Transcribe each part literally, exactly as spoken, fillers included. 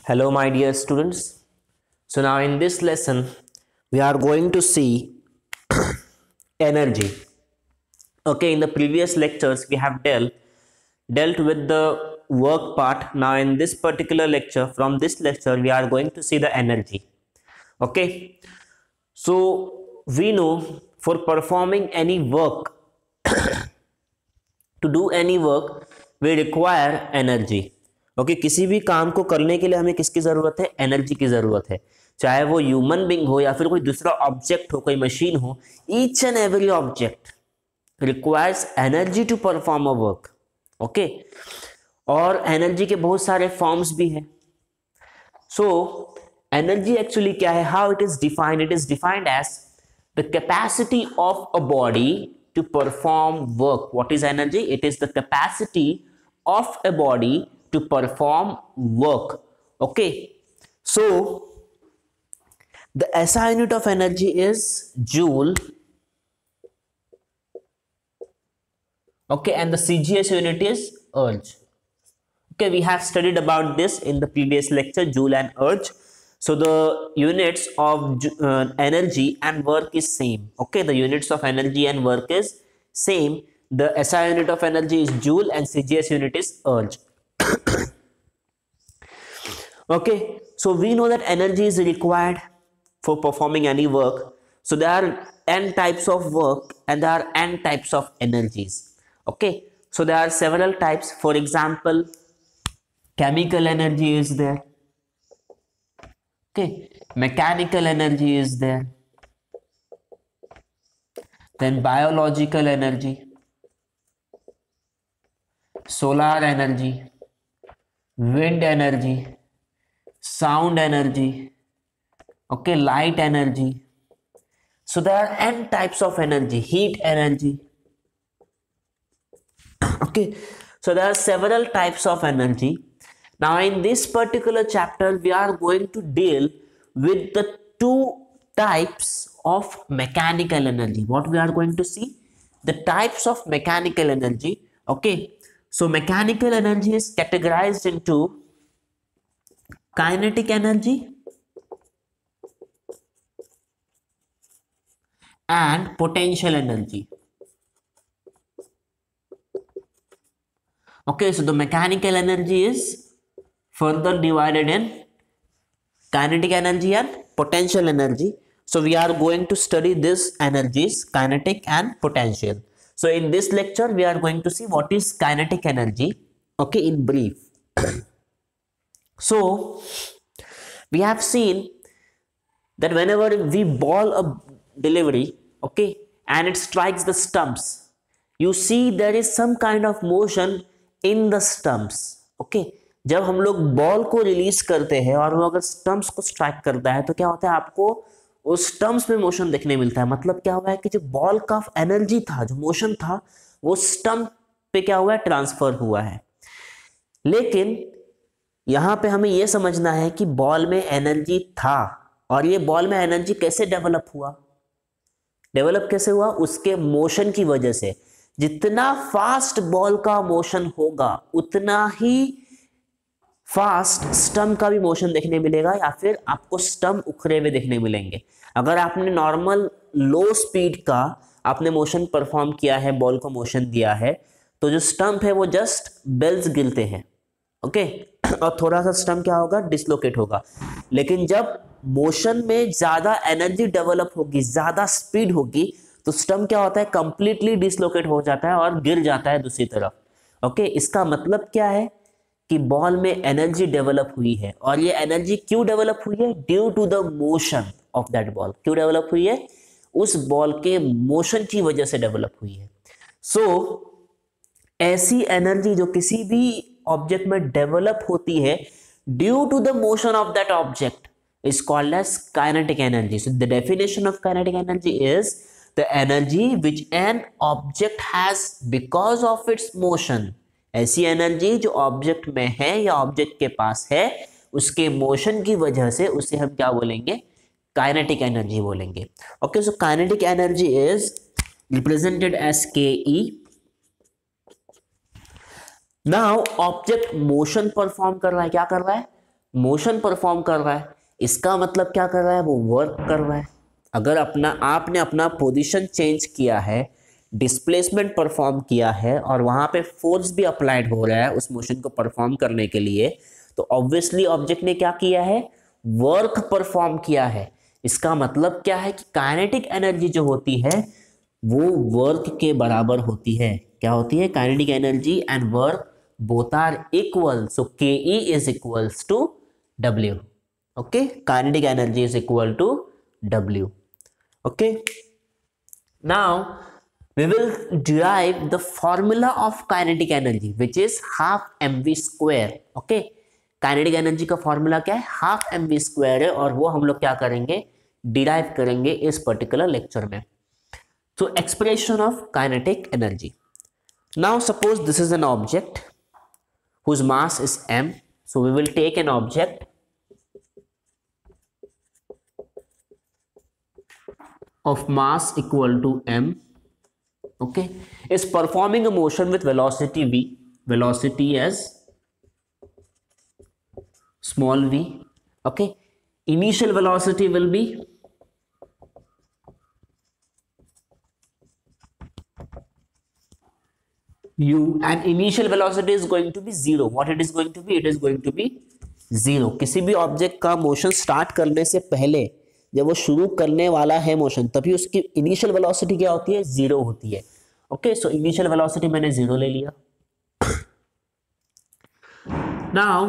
Hello, my dear students. So, now in this lesson, we are going to see energy. Okay, in the previous lectures, we have dealt, dealt with the work part. Now, in this particular lecture, from this lecture, we are going to see the energy. Okay, so we know for performing any work, to do any work, we require energy. Okay okay, किसी भी काम को करने के लिए हमें किसकी जरूरत है? एनर्जी की जरूरत है, चाहे वो ह्यूमन बीइंग हो या फिर कोई दूसरा ऑब्जेक्ट हो, कोई मशीन हो. Each and every object requires energy to perform a work. Okay, और एनर्जी के बहुत सारे फॉर्म्स भी हैं. सो एनर्जी एक्चुअली क्या है? How it is defined? It is defined as the capacity of a body to perform work. What is energy? It is the capacity of a body to perform work. Okay, so the S I unit of energy is joule. Okay, and the C G S unit is urge. Okay, we have studied about this in the previous lecture, joule and urge. So the units of uh, energy and work is same. Okay, the units of energy and work is same. The S I unit of energy is joule and C G S unit is urge. Okay, so we know that energy is required for performing any work. So there are n types of work and there are n types of energies. Okay, so there are several types. For example, chemical energy is there. Okay, mechanical energy is there. Then biological energy, solar energy, wind energy, sound energy, okay, light energy. So there are n types of energy. Heat energy. Okay, so there are several types of energy. Now in this particular chapter, we are going to deal with the two types of mechanical energy. What we are going to see? The types of mechanical energy. Okay, so mechanical energy is categorized into kinetic energy and potential energy. Okay, so the mechanical energy is further divided in kinetic energy and potential energy. So we are going to study these energies, kinetic and potential. So in this lecture, we are going to see what is kinetic energy. Okay, in brief. So we have seen that whenever we ball a delivery, okay, and it strikes the stumps, you see there is some kind of motion in the stumps. Okay, जब हम लोग ball को release करते हैं और वो अगर stumps को स्ट्राइक करता है तो क्या होता है? आपको उस स्टम्प्स में मोशन देखने मिलता है. मतलब क्या हुआ है कि जो बॉल का एनर्जी था, जो मोशन था, वो स्टम्प पे क्या हुआ है? ट्रांसफर हुआ है. लेकिन यहां पे हमें यह समझना है कि बॉल में एनर्जी था, और ये बॉल में एनर्जी कैसे डेवलप हुआ? डेवलप कैसे हुआ? उसके मोशन की वजह से. जितना फास्ट बॉल का मोशन होगा उतना ही फास्ट स्टम्प का भी मोशन देखने मिलेगा, या फिर आपको स्टम्प उखड़े हुए देखने मिलेंगे. अगर आपने नॉर्मल लो स्पीड का आपने मोशन परफॉर्म किया है, बॉल को मोशन दिया है, तो जो स्टम्प है वो जस्ट बेल्स गिरते हैं. ओके, और थोड़ा सा स्टम्प क्या होगा? डिसलोकेट होगा. लेकिन जब मोशन में ज्यादा एनर्जी डेवलप होगी, ज्यादा स्पीड होगी, तो स्टम्प क्या होता है? कंप्लीटली डिसलोकेट हो जाता है और गिर जाता है दूसरी तरफ. ओके, इसका मतलब क्या है कि बॉल में एनर्जी डेवलप हुई है. और ये एनर्जी क्यों डेवलप हुई है? Due to the motion of that ball. क्यों डेवलप हुई है? उस बॉल के मोशन की वजह से डेवलप हुई है. सो so, ऐसी एनर्जी जो किसी भी ऑब्जेक्ट में डेवलप होती है due to the motion of that object is called as kinetic energy. So the definition of kinetic energy is the energy which an object has because of its motion. ऐसी energy जो object में है या object के पास है, उसके motion की वजह से, उसे हम क्या बोलेंगे? काइनेटिक एनर्जी बोलेंगे. Okay, so kinetic energy is represented as K E. Now object motion perform कर रहा है. क्या कर रहा है? मोशन परफॉर्म कर रहा है, इसका मतलब क्या कर रहा है, वो वर्क कर रहा है। अगर अपना आपने अपना पोजीशन चेंज किया है, डिस्प्लेसमेंट परफॉर्म किया है और वहां पे फोर्स भी अप्लाइड हो रहा है उस मोशन को परफॉर्म करने के लिए, तो ऑब्वियसली ऑब्जेक्ट ने क्या किया है, वर्क परफॉर्म किया है। इसका मतलब क्या है कि काइनेटिक एनर्जी जो होती है वो वर्क के बराबर होती है। क्या होती है, kinetic energy and work both are equal, so K E is equals to W. Okay, kinetic energy is equal to W. Okay, now we will derive the formula of kinetic energy which is half mv square. okay, kinetic energy का formula क्या है, half M we square है, और वो हम लोग क्या करेंगे, डिराइव करेंगे इस पर्टिकुलर लेक्चर में। तो expression of kinetic energy. Now suppose this is an object whose mass is m, so we will take an object of mass equal to m, okay, is performing a motion with velocity v, velocity as small v. okay, initial velocity will be u and initial velocity is going to be zero. what it is going to be, it is going to be zero. किसी भी object का motion start करने से पहले, जब वो शुरू करने वाला है मोशन, तभी उसकी इनिशियल वेलोसिटी क्या होती है, जीरो होती है। ओके, सो इनिशियल वेलोसिटी मैंने जीरो ले लिया। Now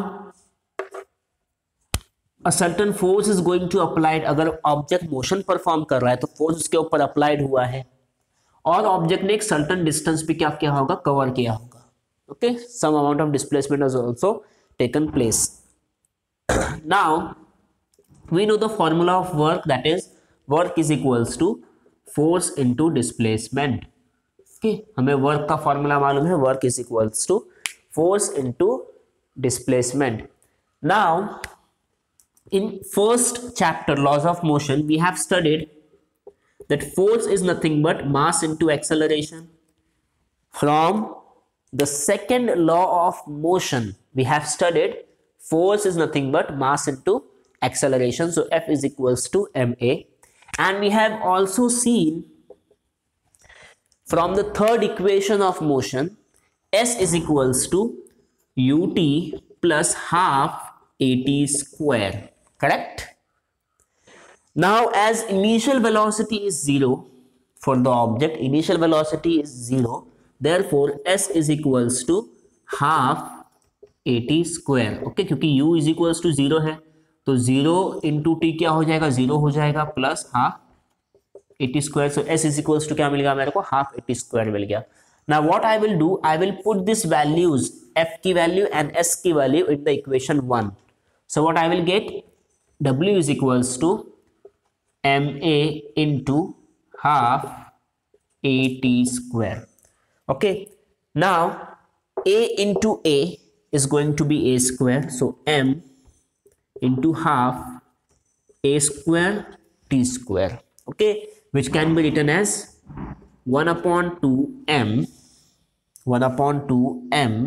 a certain force is going to applied, अगर ऑब्जेक्ट मोशन परफॉर्म कर रहा है तो फोर्स उसके ऊपर अप्लाइड हुआ है, और ऑब्जेक्ट ने एक सर्टेन डिस्टेंस भी क्या किया होगा, कवर किया होगा। Okay, some amount of displacement has also taken place. Now we know the formula of work, that is work is equals to force into displacement. okay, हमें वर्क का फॉर्मूला मालूम है, work is equals to force into displacement. Now in first chapter laws of motion we have studied that force is nothing but mass into acceleration. From the second law of motion we have studied force is nothing but mass into acceleration, so F is equals to ma. And we have also seen from the third equation of motion S is equals to ut plus half at square, correct? Now as initial velocity is zero for the object, initial velocity is zero, therefore S is equals to half at square. Okay, क्योंकि u is equals to zero है, तो zero into T क्या हो जाएगा, zero हो जाएगा, plus half at square, so S is equals to क्या मिल गया मेरे को, हाफ एटी स्क्वायर मिल गया। Now what I will do, I will put this values, F की वैल्यू एंड एस की value in the equation one. So what I will get, W is equals to M A into half A T square. Okay, now A into A is going to be a square, so m into half a square t square, okay, which can be written as one upon two m, one upon two m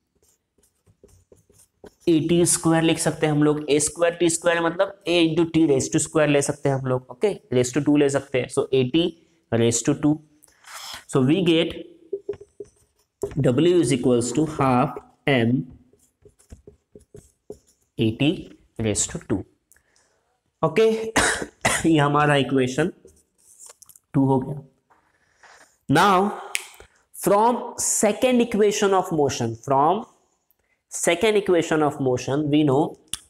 a t square लिख सकते हैं हम लोग। a square t square मतलब a into t raised to square ले सकते हैं हम लोग, okay, raised to टू ले सकते हैं, so a t raised to two, so we get w is equals to half m a t raised to two. Okay, ये हमारा इक्वेशन टू हो गया। Now from second equation of motion, from second equation of motion we know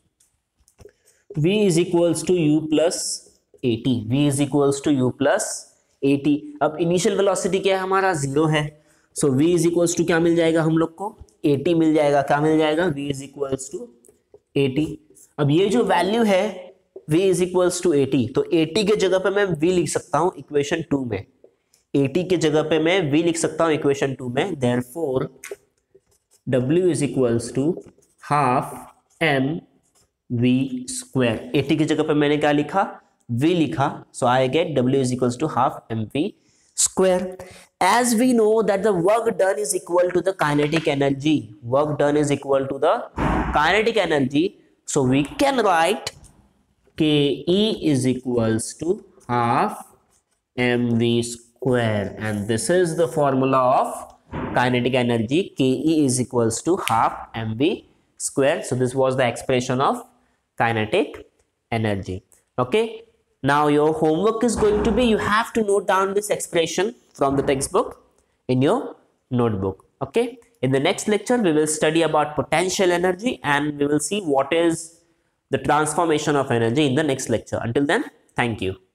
v is equals to u plus at, v is equals to u plus at। अब initial velocity क्या है हमारा, zero है, सो v is equals to क्या मिल जाएगा हम लोग को, at मिल जाएगा। क्या मिल जाएगा, v is equals to at। अब ये जो वैल्यू है v is equals to at, तो at के जगह पे मैं v लिख सकता हूं इक्वेशन टू में, at के जगह पे मैं v लिख सकता हूं इक्वेशन टू में, therefore w is equals to half m v square। at की जगह पे मैंने क्या लिखा, v लिखा, so I get w is equals to half mv square. As we know that the work done is equal to the kinetic energy, work done is equal to the kinetic energy So we can write Ke is equals to half mv square, and this is the formula of kinetic energy. Ke is equals to half mv square. So this was the expression of kinetic energy. Okay, now your homework is going to be, you have to note down this expression from the textbook in your notebook. Okay, in the next lecture we will study about potential energy, and we will see what is the transformation of energy in the next lecture. Until then, thank you.